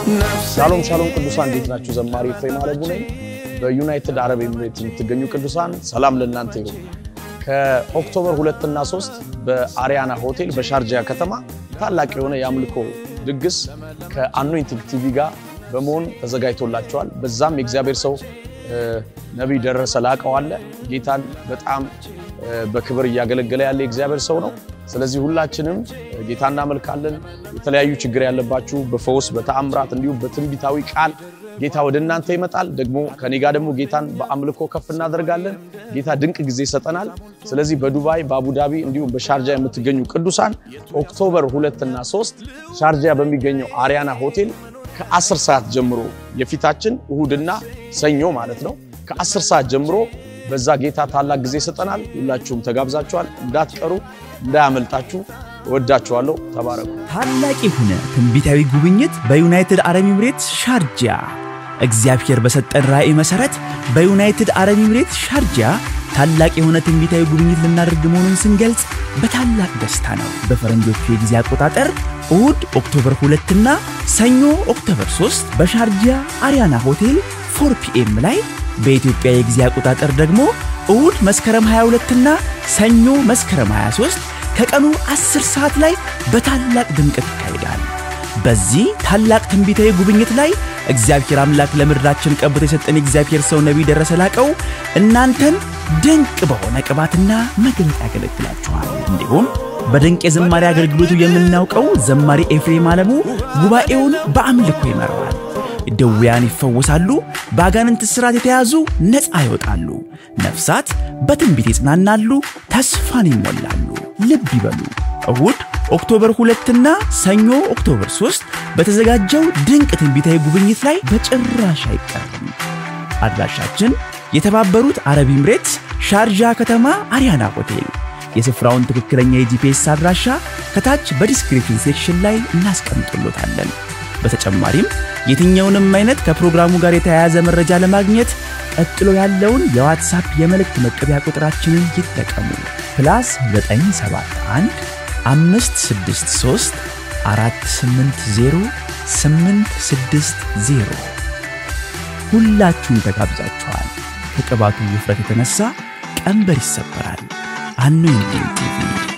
ሻሎም ሻሎም ቅዱሳን እንዴት ናችሁ? ዘማሪ ኤፍሬም አለቡ ነኝ። በዩናይትድ አረብ ኤሚሬትስ የምትገኙ ቅዱሳን ሰላም ለእናንተ ይሁን። ከኦክቶበር 2 እና 3 በአሪያና ሆቴል በሻርጃ ከተማ ታላቅ የሆነ የአምልኮ ድግስ ከአኖይንቲንግ ቲቪ ጋር በመሆን ተዘጋጅቶላችኋል። በዛም የእግዚአብሔር ሰው ነብይ ደረሰ ላቀው አለ። ጌታን በጣም በክብር ያገለገለ ያለ የእግዚአብሔር ሰው ነው። ስለዚህ ሁላችንም ጌታን እናመልካለን። የተለያዩ ችግር ያለባችሁ በፈውስ በተአምራት እንዲሁ በትንቢታዊ ቃል ጌታ ወደናንተ ይመጣል። ደግሞ ከኔ ጋር ደግሞ ጌታን በአምልኮ ከፍ እናደርጋለን። ጌታ ድንቅ ጊዜ ይሰጠናል። ስለዚህ በዱባይ በአቡዳቢ እንዲሁ በሻርጃ የምትገኙ ቅዱሳን ኦክቶበር 2 እና 3 ሻርጃ በሚገኘው አሪያና ሆቴል ከ10 ሰዓት ጀምሮ የፊታችን እሁድና ሰኞ ማለት ነው ከ10 ሰዓት ጀምሮ በዛ ጌታ ታላቅ ጊዜ ይሰጠናል። ሁላችሁም ተጋብዛችኋል። እንዳትቀሩ እንዳያመልጣችሁ። ወዳችኋለሁ። ተባረኩ። ታላቅ የሆነ ትንቢታዊ ጉብኝት በዩናይትድ አረብ ኤሚሬትስ ሻርጃ። እግዚአብሔር በሰጠን ራእይ መሰረት በዩናይትድ አረብ ኤሚሬትስ ሻርጃ ታላቅ የሆነ ትንቢታዊ ጉብኝት ልናደርግ መሆኑን ስንገልጽ በታላቅ ደስታ ነው። በፈረንጆቹ የጊዜ አቆጣጠር እሁድ ኦክቶበር 2 እና ሰኞ ኦክቶበር 3 በሻርጃ አሪያና ሆቴል 4 PM ላይ በኢትዮጵያ የጊዜ አቆጣጠር ደግሞ እሁድ መስከረም 22 እና ሰኞ መስከረም 23 ከቀኑ 10 ሰዓት ላይ በታላቅ ድምቀት ይካሄዳል። በዚህ ታላቅ ትንቢታዊ ጉብኝት ላይ እግዚአብሔር አምላክ ለምድራችን ቀብቶ የሰጠን እግዚአብሔር ሰው ነብይ ደረሰ ላቀው እናንተን ድንቅ በሆነ ቅባትና መግለጥ ያገለግላችኋል። እንዲሁም በድንቅ የዝማሬ አገልግሎቱ የምናውቀው ዘማሪ ኤፍሬም አለሙ ጉባኤውን በአምልኮ ይመራዋል። ደውያን ይፈወሳሉ፣ ባጋንንት እስራት የተያዙ ነፃ ይወጣሉ፣ ነፍሳት በትንቢት ይጽናናሉ፣ ተስፋን ይሞላሉ። ልብ ይበሉ። እሁድ ኦክቶበር 2 እና ሰኞ ኦክቶበር 3 በተዘጋጀው ድንቅ ትንቢታዊ ጉብኝት ላይ በጭራሽ አይቀርም። አድራሻችን የተባበሩት አረብ ኤሚሬትስ ሻርጃ ከተማ አሪያና ሆቴል። የስፍራውን ትክክለኛ የጂፒኤስ አድራሻ ከታች በዲስክሪፕሽን ሴክሽን ላይ እናስቀምጥሎታለን። በተጨማሪም የትኛውንም አይነት ከፕሮግራሙ ጋር የተያያዘ መረጃ ለማግኘት ቀጥሎ ያለውን የዋትስአፕ የመልእክት መቀበያ ቁጥራችንን ይጠቀሙ። +971 563 480 860 ሁላችሁም ተጋብዛችኋል። ከቅባቱ ውፍረት የተነሳ ቀንበር ይሰበራል። አኖይንቲንግ ቲቪ